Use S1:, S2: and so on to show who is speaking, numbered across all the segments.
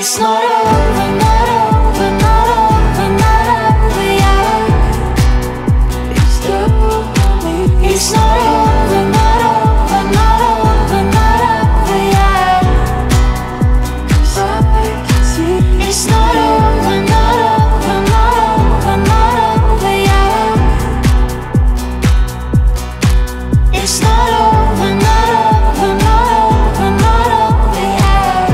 S1: It's not over, not over, not over, not over yet. It's not over, not over, not over, not over yet. 'Cause I can see it's not over, not over, not over, not over yet. It's not over, not over, not over, not over yet.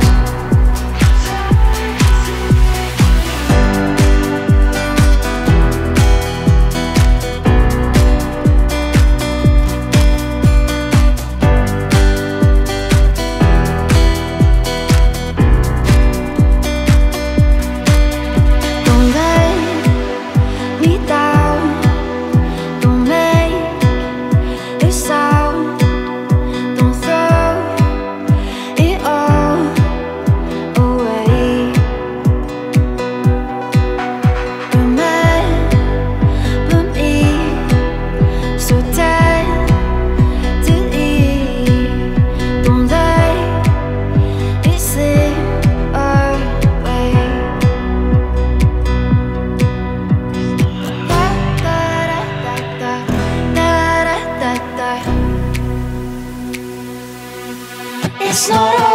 S1: Don't let me down. Don't make a sound. Don't throw it all away. Remember me so tenderly. Don't let it slip away. Da da da da da da da da. It's not